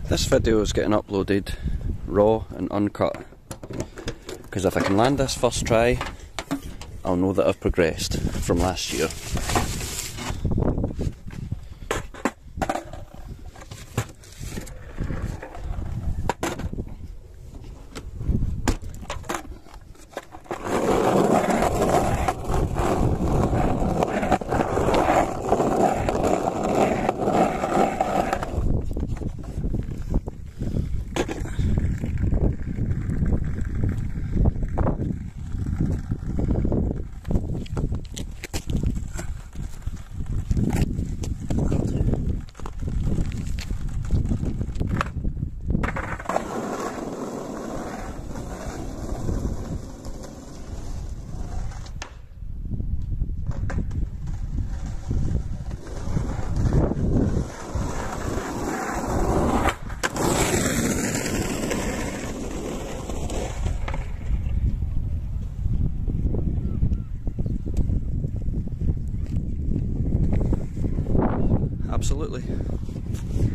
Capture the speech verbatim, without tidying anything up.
This video is getting uploaded raw and uncut, because if I can land this first try, I'll know that I've progressed from last year. Absolutely.